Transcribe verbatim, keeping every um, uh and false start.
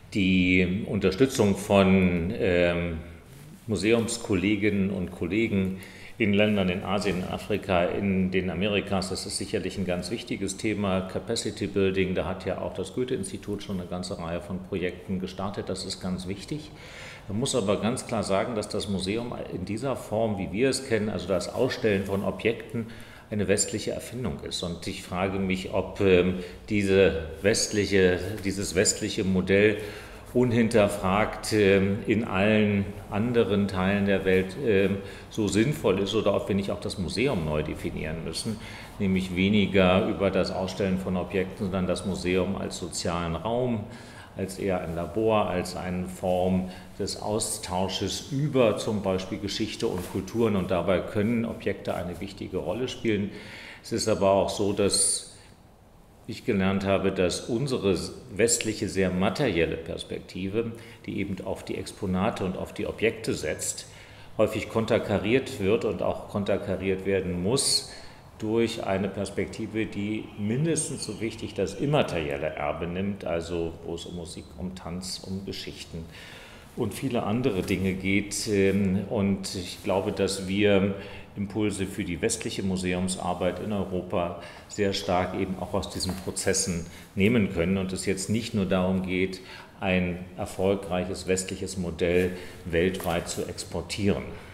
Die Unterstützung von ähm, Museumskolleginnen und Kollegen in Ländern in Asien, in Afrika, in den Amerikas, das ist sicherlich ein ganz wichtiges Thema. Capacity Building, da hat ja auch das Goethe-Institut schon eine ganze Reihe von Projekten gestartet, das ist ganz wichtig. Man muss aber ganz klar sagen, dass das Museum in dieser Form, wie wir es kennen, also das Ausstellen von Objekten, eine westliche Erfindung ist. Und ich frage mich, ob ähm, diese westliche, dieses westliche Modell unhinterfragt ähm, in allen anderen Teilen der Welt ähm, so sinnvoll ist oder ob wir nicht auch das Museum neu definieren müssen, nämlich weniger über das Ausstellen von Objekten, sondern das Museum als sozialen Raum, als eher ein Labor, als eine Form des Austausches über zum Beispiel Geschichte und Kulturen, und dabei können Objekte eine wichtige Rolle spielen. Es ist aber auch so, dass ich gelernt habe, dass unsere westliche, sehr materielle Perspektive, die eben auf die Exponate und auf die Objekte setzt, häufig konterkariert wird und auch konterkariert werden muss durch eine Perspektive, die mindestens so wichtig das immaterielle Erbe nimmt, also wo es um Musik, um Tanz, um Geschichten und viele andere Dinge geht. Und ich glaube, dass wir Impulse für die westliche Museumsarbeit in Europa sehr stark eben auch aus diesen Prozessen nehmen können und es jetzt nicht nur darum geht, ein erfolgreiches westliches Modell weltweit zu exportieren.